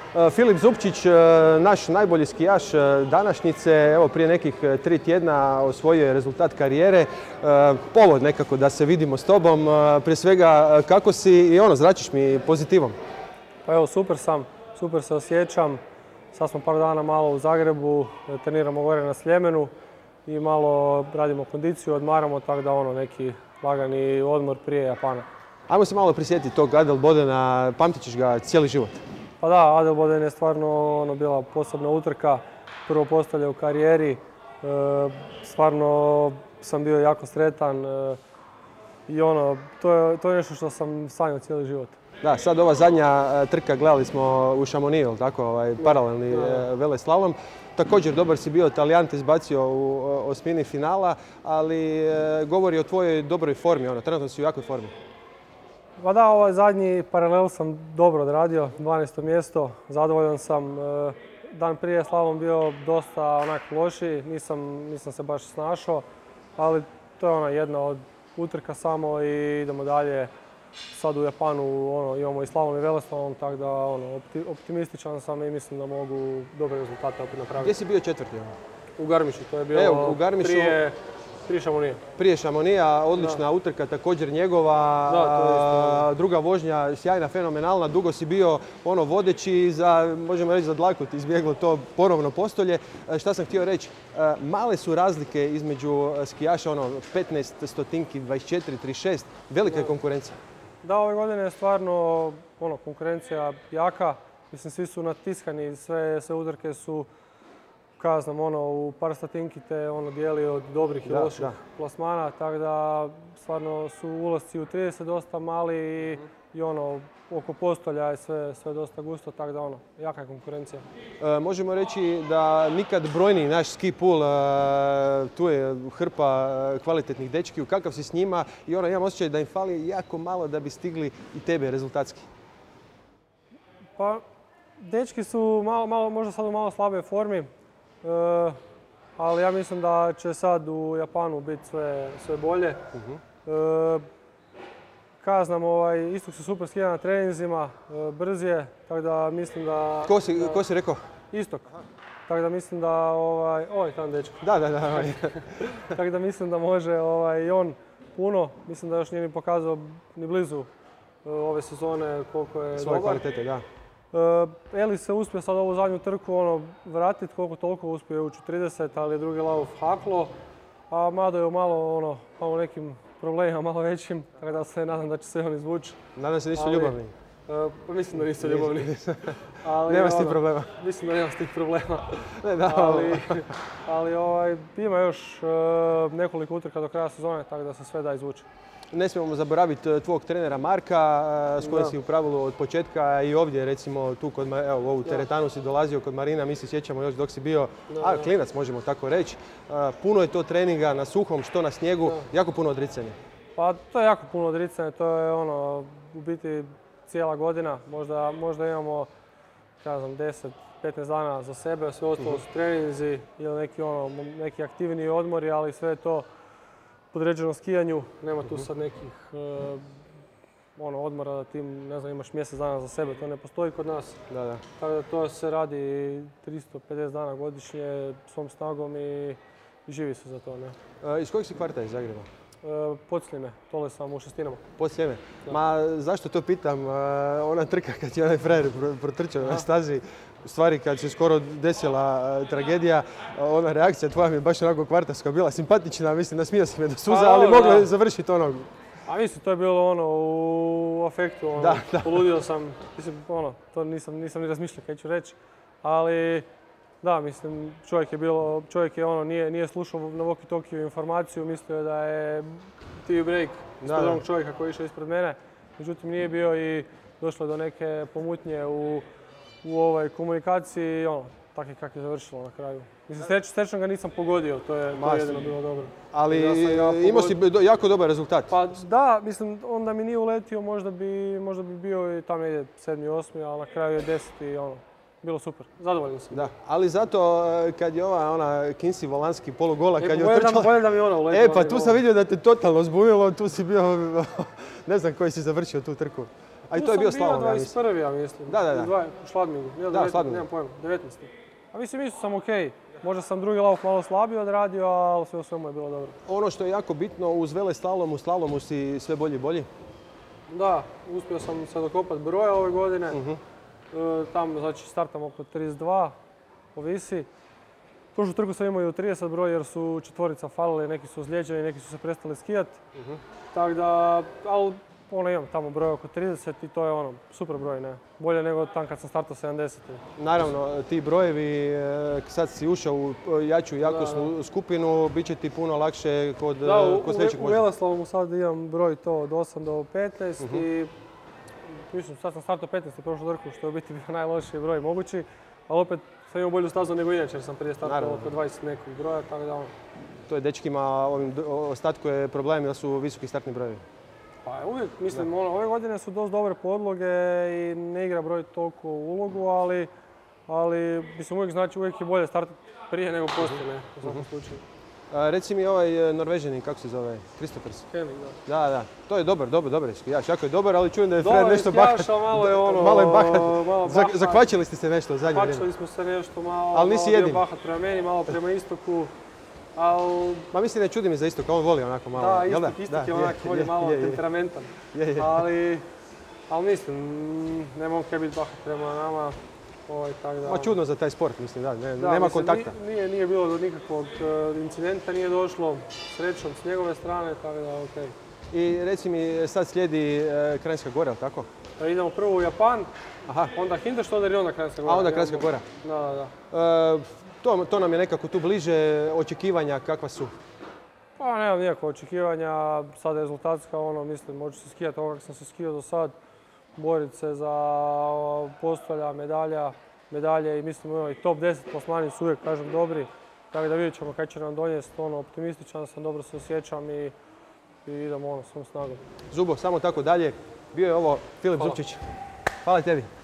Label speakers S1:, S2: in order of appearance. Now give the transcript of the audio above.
S1: Filip Zupčić, naš najbolji skijaš današnjice, evo prije nekih 3 tjedna osvojio je rezultat karijere. Povod nekako da se vidimo s tobom. Prije svega, kako si i zračiš mi pozitivom?
S2: Pa evo, super se osjećam. Sad smo par dana malo u Zagrebu, treniramo gore na Sljemenu i malo radimo kondiciju, odmaramo, tako da neki lagani odmor prije Japana.
S1: Ajmo se malo prisjetiti tog Adelbodena, pamtit ćeš ga cijeli život.
S2: Pa da, Adelboden je stvarno bila posebna utrka, prvo postolje u karijeri. Stvarno sam bio jako sretan i to je nešto što sam sanjao cijeli život.
S1: Da, sad ova zadnja trka gledali smo u Chamonixu, tako, paralelni veleslalom. Također dobar si bio, Talijan te izbacio u osmini finala, ali govori o tvojoj dobroj formi, trenutno si u jakoj formi.
S2: Pa da, ovaj zadnji paralel sam dobro odradio, 12. mjesto, zadovoljan sam. Dan prije slalom bio dosta onak lošiji, nisam se baš snašao, ali to je jedna od utrka samo i idemo dalje. Sad u Japanu imamo i slalom i veleslalom, tako da optimističan sam i mislim da mogu dobre rezultate opet napraviti.
S1: Gdje si bio četvrti?
S2: U Garmišu, to je bilo prije Chamonixa.
S1: Prije Chamonixa, odlična utrka, također njegova, druga vožnja, sjajna, fenomenalna, dugo si bio vodeći za, možemo reći, za dlaku ti izbjeglo to ponovno postolje. Šta sam htio reći, male su razlike između skijaša, 15 stotinki, 24, 36, velika je konkurencija.
S2: Da, ove godine je stvarno konkurencija jaka, mislim svi su natiskani, sve utrke su u par stotinki te dijeli od dobrih i loših plasmana, tako da stvarno su ulasci u 30 dosta mali i oko postolja je sve dosta gusto, tako da jaka je konkurencija.
S1: Možemo reći da nikad brojniji naš ski pool, tu je hrpa kvalitetnih dečki, kakav si s njima i imam osjećaj da im fali jako malo da bi stigli i tebe rezultatski.
S2: Pa, dečki su možda sad u malo slaboj formi. Ali ja mislim da će sad u Japanu biti sve bolje. Kada znam, Istok su super skija na treninzima, brz je, tako da mislim da...
S1: Ko si rekao?
S2: Istok. Tako da mislim da tamo dečko.
S1: Da.
S2: Tako da mislim da može i on puno. Mislim da još nije ni pokazao ni blizu ove sezone koliko je
S1: svoje
S2: dobar.
S1: Kvalitete, da.
S2: Eli se uspio sad ovu zadnju trku vratiti koliko toliko, uspio je ući u 30, ali je drugi lauf haklo. A Mado je malo nekim problemima malo većim, tako da se nadam da će se on izvući.
S1: Nadam se nisu ljubavni.
S2: Mislim da nisu ljubavni.
S1: Nema s tih problema.
S2: Mislim da nema s tih problema. Ali ima još nekoliko utrka do kraja sezone, tako da se sve da izvući.
S1: Ne smijemo zaboraviti tvog trenera Marka, s kojim si u pravilu od početka i ovdje, recimo tu kod, u ovu teretanu si dolazio kod Marina, mi se sjećamo još dok si bio klinac, možemo tako reći. Puno je to treninga na suhom, što na snijegu, jako puno odricanja.
S2: Pa to je jako puno odricanja, to je u biti cijela godina, možda imamo 10-15 dana za sebe, sve ostalo su treninzi ili neki aktivniji odmori, ali sve je to podređeno skijanju, nema tu sad nekih odmora da ti imaš mjesec dana za sebe, to ne postoji kod nas. Tako da to se radi 350 dana godišnje svom snagom i živi se za to.
S1: Iz kojeg si kvarta iz Zagreba?
S2: Podsljeme, tole sam u Šestinama.
S1: Podsljeme? Ma zašto to pitam? Ona trka kad je onaj frajer protrčao na stazi, u stvari kad se skoro desila tragedija, ona reakcija tvoja mi je baš onako kvartarska bila simpatična, mislim nasmijao si me do suza, ali moglo je završiti
S2: A mislim, to je bilo u afektu, poludio sam, mislim, to nisam ni razmišljao kaj ću reći, ali da, mislim, čovjek je nije slušao na walkie-talkie informaciju, mislio je da je TV break ispred onog čovjeka koji je išao ispred mene, međutim nije bio i došlo je do neke pomutnje u ovoj komunikaciji, tako je kako je završilo na kraju. Mislim, srećno ga nisam pogodio, to je jedino bilo dobro.
S1: Ali imao si jako dobar rezultat.
S2: Pa da, mislim, onda mi nije uletio, možda bi bio i tamo negdje 7. 8. ali na kraju je 10. Bilo super, zadovoljan sam.
S1: Da, ali zato kad je ona Kinsey volanski polugola, kad je otrčala...
S2: Bolje da mi ona uletila.
S1: Pa tu sam vidio da te totalno zbunilo, tu si bio, ne znam koji si završio tu trku. A i to je bio slalom,
S2: ja mislim. Tu sam bio 21. ja mislim.
S1: Da.
S2: U Šladmigu.
S1: Da, u Šladmigu.
S2: Nemam pojma, 19. A mislim, isto sam okej. Možda sam drugi lauf malo slabije odradio, ali sve u svemu je bilo dobro.
S1: Ono što je jako bitno, uz veleslalomu, slalomu si sve bolji i bolji?
S2: Da, uspio sam se dokopati broja ove godine. Tamo, znači, startam oko 32, ovisi. Prošlu trku sam imao i u 30 broj jer su četvorica falili, neki su ozlijeđeni, neki su se prestali skijati. Tako da, ali imam tamo broj oko 30 i to je super broj, ne? Bolje nego tam kad sam startao 70.
S1: Naravno, ti brojevi, sad si ušao u jaču i jakosnu skupinu, bit će ti puno lakše kod sljedećeg
S2: vožnja. U Veleslalomu sad imam broj to od 8 do 15 i mislim, sad sam startao 15 prošlu trku, što je u biti bio najlošiji broj mogući, ali opet sam imao bolju stazu nego inače jer sam prije startao oko 20 nekog broja, tako da
S1: To je dečkima, ostatku je problem da su visoki startni brojevi.
S2: Pa uvijek, mislim, ove godine su dosta dobre podloge i ne igra broj toliko ulogu, ali mislim uvijek je bolje startati prije nego poslije, ne, u svakom slučaju.
S1: Reci mi ovaj Norvežanin, kako se zove? Christophers?
S2: Henning,
S1: da. Da. To je dobar skijaš, jako je dobar, ali čujem da je Fred nešto bahat.
S2: Dobar skijaš, malo je
S1: bahat. Zakvačili ste se nešto u zadnje vrijeme.
S2: Zakvačili smo se nešto malo,
S1: ali nisi jedini.
S2: Bahat prema meni, malo prema istoku.
S1: Ma mislim, ne čudi mi za Istok, on voli onako malo.
S2: Da, Istok je onak voli malo temperamentan. Ali mislim, ne mogu kaj biti bahat prema nama.
S1: Ma čudno za taj sport, mislim, nema kontakta.
S2: Nije bilo do nikakvog incidenta, nije došlo srećom s njegove strane, tako da okej.
S1: I reci mi, sad slijedi Kranjska Gora, tako?
S2: Idemo prvo u Japan, onda Hinterstoder i onda Kranjska Gora.
S1: A onda Kranjska Gora?
S2: Da.
S1: To nam je nekako tu bliže, očekivanja kakva su?
S2: Pa nemam nikakva očekivanja, sad je rezultatska mislim, moću se skijati ovo kako sam se skijao do sad, boriti se za postolja, medalje i mislim i top 10 plasmani su uvijek, kažem, dobri. Tako da vidjet ćemo kaj će nam donijeti, optimističan sam, dobro se osjećam i idemo svom snagom.
S1: Zubo, samo tako dalje. Bio je ovo Filip Zupčić. Hvala tebi.